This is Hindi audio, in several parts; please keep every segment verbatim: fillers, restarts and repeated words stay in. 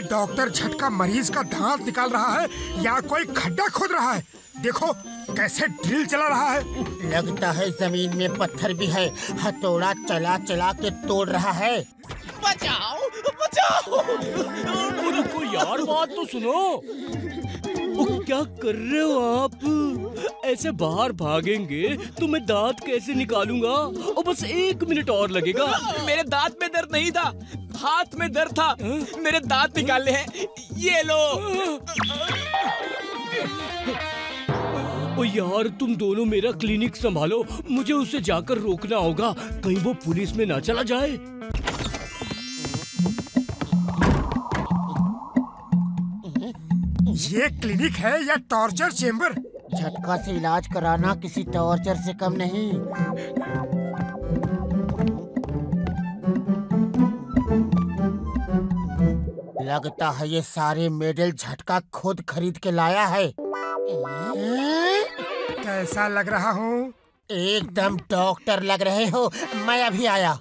डॉक्टर झटका मरीज का दांत निकाल रहा है या कोई खड्डा खोद रहा है। देखो कैसे ड्रिल चला रहा है। लगता है जमीन में पत्थर भी है, हथौड़ा चला चला के तोड़ रहा है। बचाओ बचाओ। रुको यार, बात तो सुनो। ओ, क्या कर रहे हो आप? ऐसे बाहर भागेंगे तो मैं दांत कैसे निकालूंगा? और बस एक मिनट और लगेगा। मेरे दांत में दर्द नहीं था, हाथ में दर्द था। मेरे दांत निकालने हैं, ये लो। ओ यार, तुम दोनों मेरा क्लिनिक संभालो, मुझे उसे जाकर रोकना होगा, कहीं वो पुलिस में ना चला जाए। ये क्लिनिक है या टॉर्चर चेम्बर? झटका से इलाज कराना किसी टॉर्चर से कम नहीं। लगता है ये सारे मेडल झटका खुद खरीद के लाया है। कैसा लग रहा हूँ? एकदम डॉक्टर लग रहे हो। मैं अभी आया।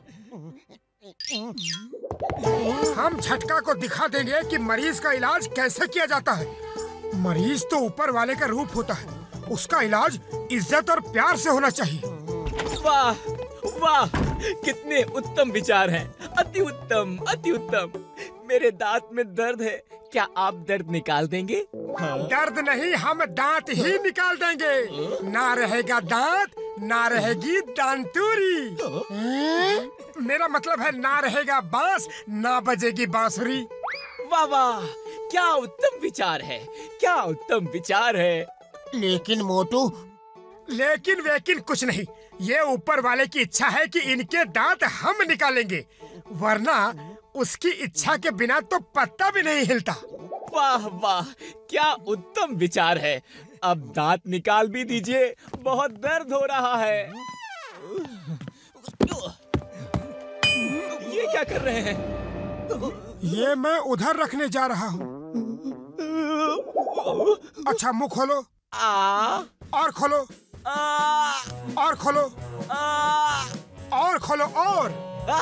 हम झटका को दिखा देंगे कि मरीज का इलाज कैसे किया जाता है। मरीज तो ऊपर वाले का रूप होता है, उसका इलाज इज्जत और प्यार से होना चाहिए। वाह वाह, कितने उत्तम विचार हैं। अति उत्तम, अति उत्तम। मेरे दांत में दर्द है, क्या आप दर्द निकाल देंगे? हाँ। दर्द नहीं, हम दांत ही निकाल देंगे। ना रहेगा दांत, ना रहेगी दांतूरी। मेरा मतलब है ना रहेगा बांस, ना बजेगी बांसुरी। वाह वाह, क्या उत्तम विचार है, क्या उत्तम विचार है। लेकिन मोटू, लेकिन वेकिन कुछ नहीं। ये ऊपर वाले की इच्छा है कि इनके दांत हम निकालेंगे, वरना उसकी इच्छा के बिना तो पत्ता भी नहीं हिलता। वाह वाह, क्या उत्तम विचार है। अब दांत निकाल भी दीजिए, बहुत दर्द हो रहा है। ये क्या कर रहे हैं? ये मैं उधर रखने जा रहा हूँ। अच्छा, मुंह खोलो। आ, और खोलो। आ, और खोलो। आ, और खोलो और। आ,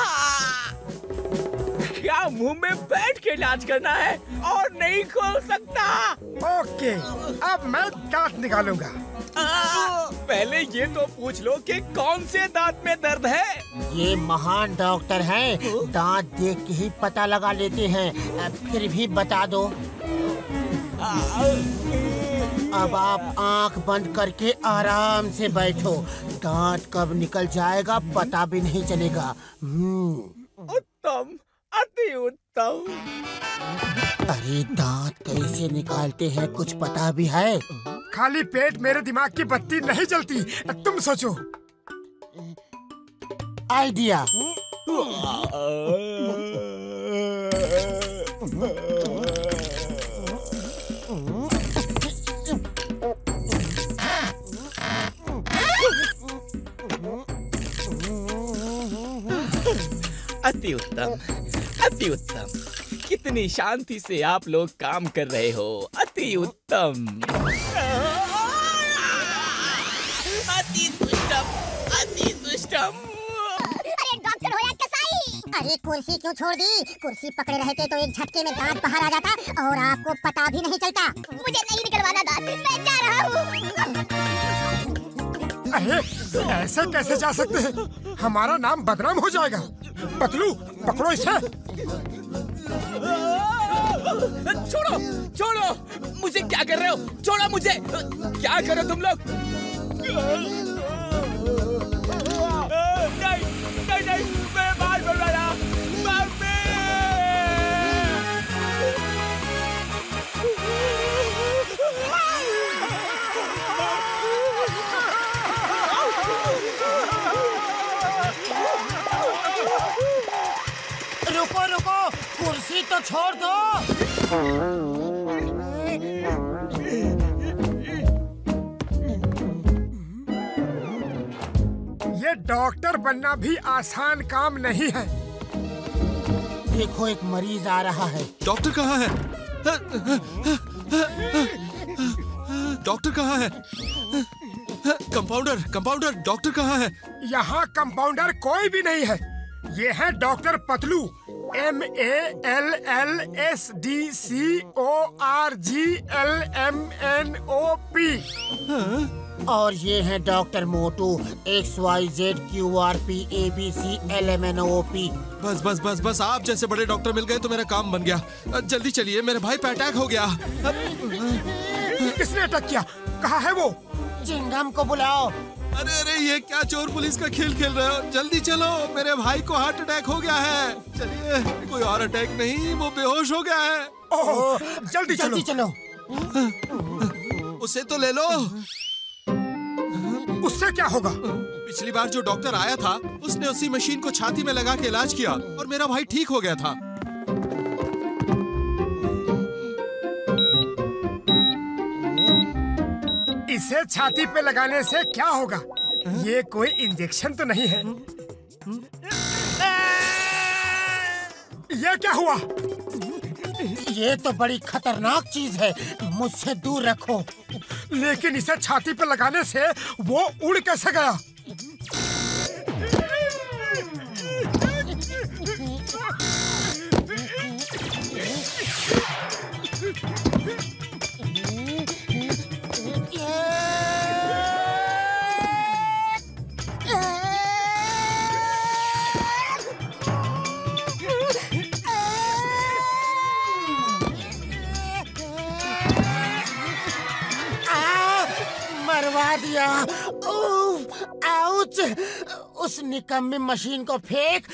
क्या मुंह में बैठ के इलाज करना है और नहीं खोल सकता? ओके, अब मैं दांत निकालूंगा। आ, पहले ये तो पूछ लो कि कौन से दांत में दर्द है। ये महान डॉक्टर हैं, दांत देख के ही पता लगा लेते हैं। फिर भी बता दो। अब आप आंख बंद करके आराम से बैठो। दांत कब निकल जाएगा पता भी नहीं चलेगा। उत्तम, अति उत्तम। अरे दांत कैसे निकालते हैं कुछ पता भी है? खाली पेट मेरे दिमाग की बत्ती नहीं जलती, तुम सोचो। आइडिया। अति उत्तम, अति उत्तम। कितनी शांति से आप लोग काम कर रहे हो। अति उत्तम। अति दुष्टम, अति दुष्टम। अरे डॉक्टर हो या कसाई? अरे कुर्सी क्यों छोड़ दी? कुर्सी पकड़े रहते तो एक झटके में दांत बाहर आ जाता और आपको पता भी नहीं चलता। मुझे नहीं निकलवाना दांत, मैं जा रहा हूँ। अरे ऐसे कैसे जा सकते हैं? हमारा नाम बदनाम हो जाएगा। पतलू, पकड़ो इसे। छोड़ो, छोड़ो, मुझे क्या कर रहे हो? छोड़ो मुझे, क्या कर रहे हो तुम लोग? नहीं, नहीं, नहीं, मैं बाल बढ़ रहा, मम्मी! रुको रुको, कुर्सी तो छोड़ दो। ये डॉक्टर बनना भी आसान काम नहीं है। देखो एक मरीज आ रहा है। डॉक्टर कहाँ है? डॉक्टर कहाँ है? कंपाउंडर, कंपाउंडर, डॉक्टर कहाँ है? यहाँ कंपाउंडर कोई भी नहीं है। ये है doctor Patlu, M A L L S D C O R G L M N O P. और ये है doctor Motu, X Y Z Q R P A B C L M N O P. बस बस बस बस, आप जैसे बड़े डॉक्टर मिल गए तो मेरा काम बन गया। जल्दी चलिए, मेरे भाई पे अटैक हो गया। किसने अटैक किया? कहाँ है वो? चिंगम को बुलाओ। अरे अरे, ये क्या चोर पुलिस का खेल खेल रहे हो? जल्दी चलो, मेरे भाई को हार्ट अटैक हो गया है। चलिए, कोई और अटैक नहीं, वो बेहोश हो गया है। ओह, जल्दी जल्दी चलो। उसे तो ले लो। उससे क्या होगा? पिछली बार जो डॉक्टर आया था उसने उसी मशीन को छाती में लगा के इलाज किया और मेरा भाई ठीक हो गया था। इसे छाती पे लगाने से क्या होगा? ये कोई इंजेक्शन तो नहीं है? ये क्या हुआ? ये तो बड़ी खतरनाक चीज है, मुझसे दूर रखो। लेकिन इसे छाती पे लगाने से वो उड़ कैसे गया? मरवा दिया। उफ, आउच! उस निकम्मी मशीन को फेंक।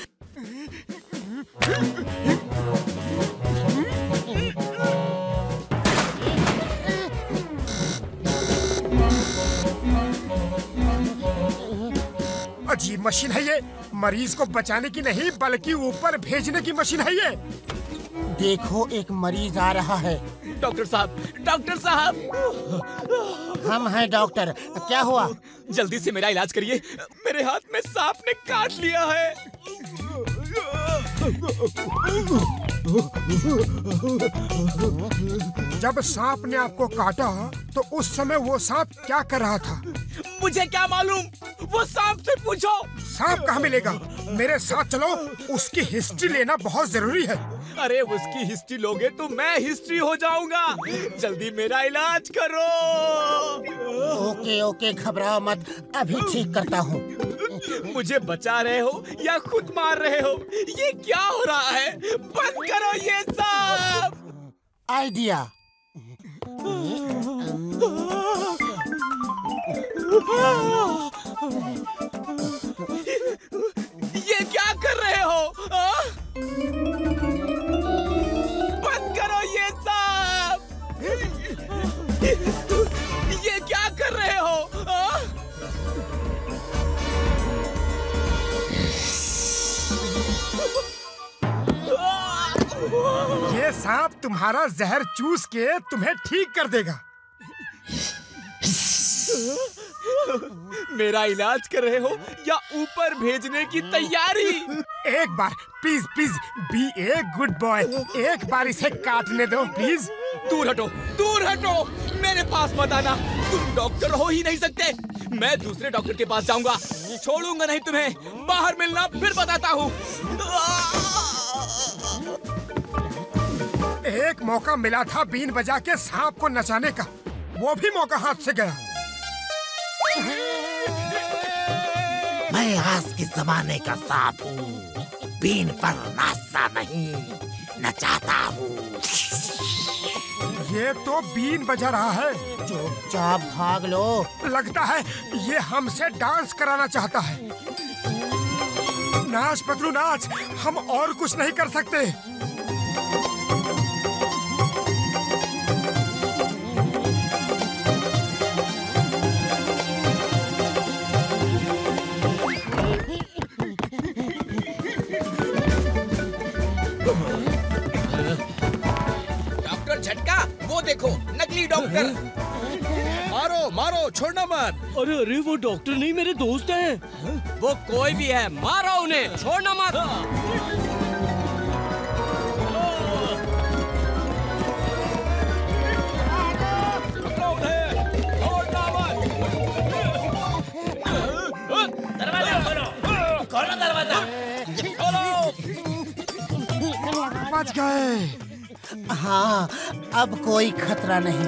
अजीब मशीन है ये। मरीज को बचाने की नहीं बल्कि ऊपर भेजने की मशीन है ये। देखो, एक मरीज आ रहा है। डॉक्टर साहब, डॉक्टर साहब। हम हैं डॉक्टर, क्या हुआ? जल्दी से मेरा इलाज करिए, मेरे हाथ में सांप ने काट लिया है। जब सांप ने आपको काटा तो उस समय वो सांप क्या कर रहा था? मुझे क्या मालूम, वो सांप से पूछो। सांप कहाँ मिलेगा? मेरे साथ चलो, उसकी हिस्ट्री लेना बहुत जरूरी है। अरे उसकी हिस्ट्री लोगे तो मैं हिस्ट्री हो जाऊंगा। जल्दी मेरा इलाज करो। ओके ओके, घबराओ मत, अभी ठीक करता हूँ। मुझे बचा रहे हो या खुद मार रहे हो? ये क्या हो रहा है? बंद करो ये सब। आइडिया। ये क्या कर रहे हो? आ? बंद करो ये सब। ये क्या कर रहे हो? आ? ये सांप तुम्हारा जहर चूस के तुम्हें ठीक कर देगा। मेरा इलाज कर रहे हो या ऊपर भेजने की तैयारी? एक बार please please be a good boy, एक बार इसे काटने दो प्लीज। दूर हटो, दूर हटो, मेरे पास मत आना। तुम डॉक्टर हो ही नहीं सकते। मैं दूसरे डॉक्टर के पास जाऊंगा, छोड़ूंगा नहीं तुम्हें। बाहर मिलना, फिर बताता हूँ। एक मौका मिला था बीन बजा के सांप को नचाने का, वो भी मौका हाथ से गया। मैं आज के जमाने का सांप हूँ, बीन पर नाचता नहीं, नचाता हूँ। ये तो बीन बजा रहा है। चुपचाप भाग लो। लगता है ये हमसे डांस कराना चाहता है। नाच पतलू नाच, हम और कुछ नहीं कर सकते। डॉक्टर झटका, वो देखो नकली डॉक्टर। मारो मारो, छोड़ना मत। अरे अरे, वो डॉक्टर नहीं, मेरे दोस्त हैं। वो कोई भी है, मारो उन्हें, छोड़ना मत। दरवाजा खोलो, खोलो दरवाजा, खोलो। बच गए। हाँ, अब कोई खतरा नहीं।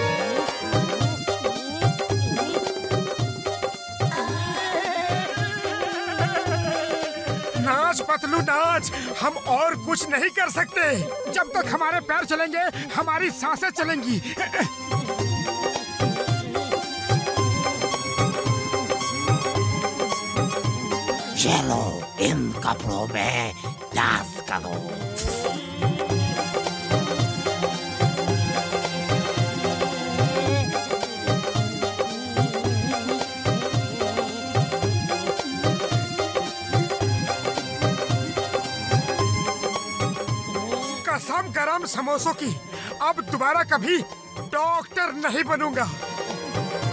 नाच पतलू नाच, हम और कुछ नहीं कर सकते। जब तक हमारे पैर चलेंगे हमारी सांसें चलेंगी। चलो इन कपड़ों में डांस करो। कसम गरम समोसों की, अब दोबारा कभी डॉक्टर नहीं बनूंगा।